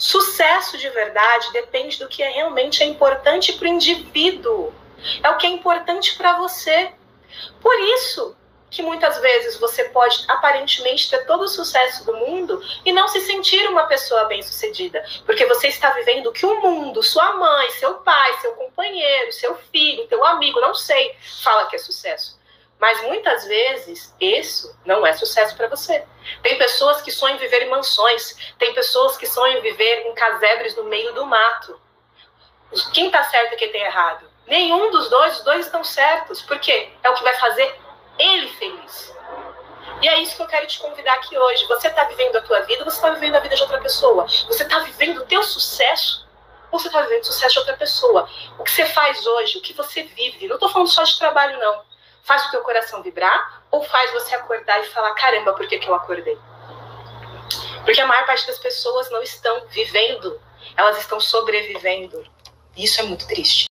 Sucesso de verdade depende do que realmente é importante para o indivíduo. É o que é importante para você. Por isso que muitas vezes você pode aparentemente ter todo o sucesso do mundo e não se sentir uma pessoa bem-sucedida. Porque você está vivendo o que o mundo, sua mãe, seu pai, seu companheiro, seu filho, teu amigo, não sei, fala que é sucesso. Mas muitas vezes isso não é sucesso para você. Tem pessoas que sonham em viver em mansões, tem pessoas que sonham em viver em casebres no meio do mato. Quem está certo e quem tem errado? Nenhum dos dois, os dois estão certos, porque é o que vai fazer ele feliz. E é isso que eu quero te convidar aqui hoje. Você está vivendo a tua vida, você está vivendo a vida de outra pessoa. Você está vivendo o teu sucesso, ou você está vivendo o sucesso de outra pessoa. O que você faz hoje, o que você vive, não estou falando só de trabalho, não. Faz o teu coração vibrar, ou faz você acordar e falar, caramba, por que eu acordei? Porque a maior parte das pessoas não estão vivendo, elas estão sobrevivendo. E isso é muito triste.